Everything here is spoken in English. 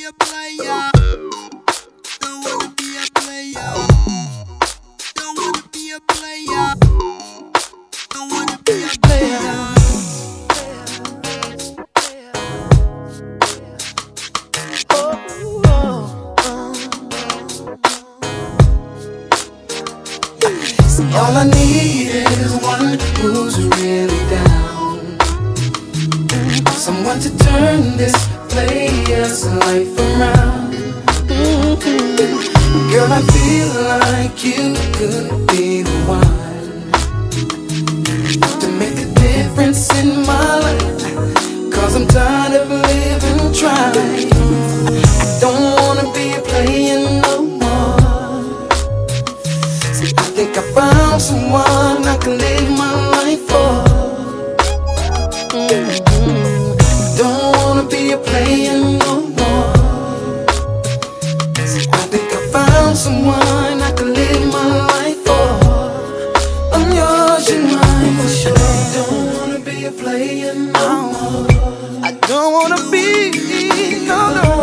a player. Don't wanna be a player. Don't wanna be a player. Don't wanna be a player. All I need is one who's really down, someone to turn this player's life around. Girl, I feel like you could be the one to make a difference in my life, 'cause I'm tired of living trying. Don't wanna be playing no more. See, I think I found someone I can live my life for. Don't wanna be a player no more. See, I think I found someone I can live my life for. I'm yours, you're mine for sure. Don't wanna be a player no more. I don't wanna be, no, no.